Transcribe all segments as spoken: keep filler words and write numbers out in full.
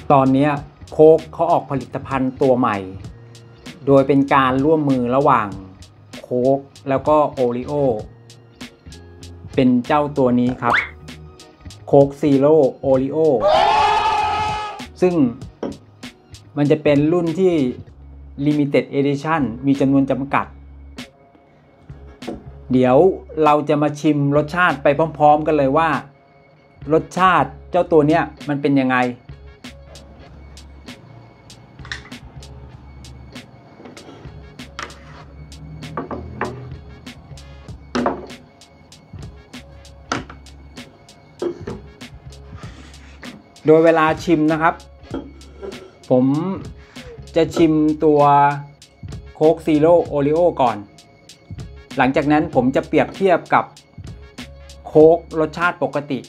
ตอนนี้โค้กเขาออกผลิตภัณฑ์ตัวใหม่โดยเป็นการร่วมมือระหว่างโค้กแล้วก็โอริโอเป็นเจ้าตัวนี้ครับโค้กซีโร่โอริโอซึ่งมันจะเป็นรุ่นที่ Limited Edition มีจำนวนจำกัดเดี๋ยวเราจะมาชิมรสชาติไปพร้อมๆกันเลยว่ารสชาติเจ้าตัวเนี้ยมันเป็นยังไงโดยเวลาชิมนะครับผมจะชิมตัวโค้กซีโร่โอริโอก่อนหลังจากนั้นผมจะเปรียบเทียบกับโค้กรสชาติปกติ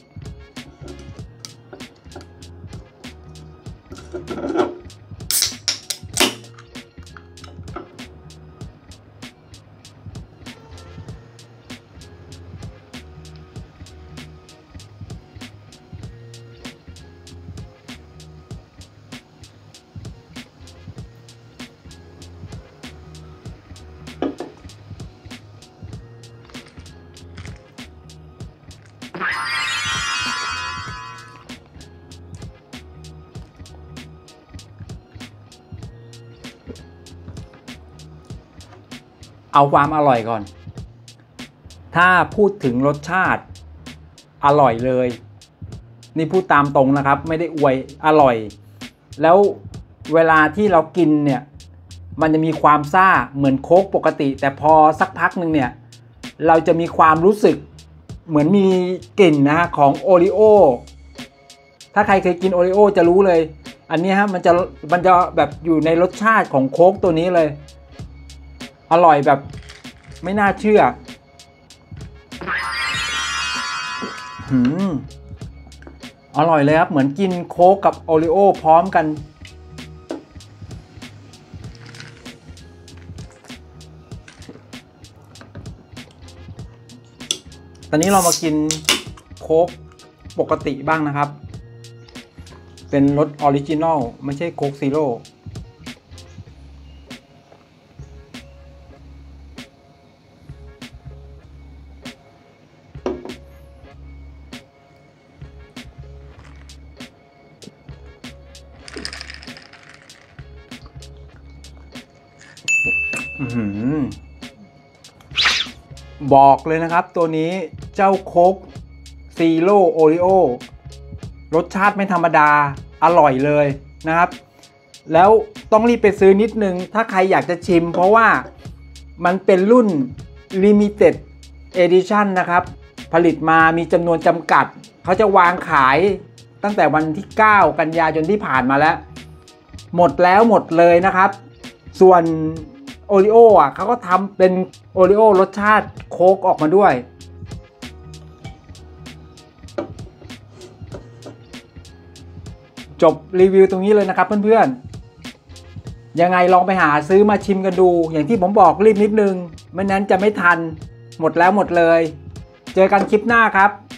เอาความอร่อยก่อนถ้าพูดถึงรสชาติอร่อยเลยนี่พูดตามตรงนะครับไม่ได้อวยอร่อยแล้วเวลาที่เรากินเนี่ยมันจะมีความซ่าเหมือนโค้กปกติแต่พอสักพักหนึ่งเนี่ยเราจะมีความรู้สึกเหมือนมีกลิ่นนะของโอริโอถ้าใครเคยกินโอริโอจะรู้เลยอันนี้ฮะมันจะมันจะแบบอยู่ในรสชาติของโค้กตัวนี้เลยอร่อยแบบไม่น่าเชื่อหืมอร่อยเลยครับเหมือนกินโค้กกับโอริโอพร้อมกันตอนนี้เรามากินโค้กปกติบ้างนะครับเป็นรสออริจินอลไม่ใช่โค้กซีโร่บอกเลยนะครับตัวนี้เจ้าโค้กซีโร่โอริโอรสชาติไม่ธรรมดาอร่อยเลยนะครับแล้วต้องรีบไปซื้อนิดนึงถ้าใครอยากจะชิมเพราะว่ามันเป็นรุ่น Limited Edition นะครับผลิตมามีจำนวนจำกัดเขาจะวางขายตั้งแต่วันที่เก้ากันยายนที่ผ่านมาแล้วหมดแล้วหมดเลยนะครับส่วนโอริโออ่ะเขาก็ทำเป็นโอริโอรสชาติโค้กออกมาด้วยจบรีวิวตรงนี้เลยนะครับเพื่อนๆยังไงลองไปหาซื้อมาชิมกันดูอย่างที่ผมบอกรีบนิดนึงไม่นั้นจะไม่ทันหมดแล้วหมดเลยเจอกันคลิปหน้าครับ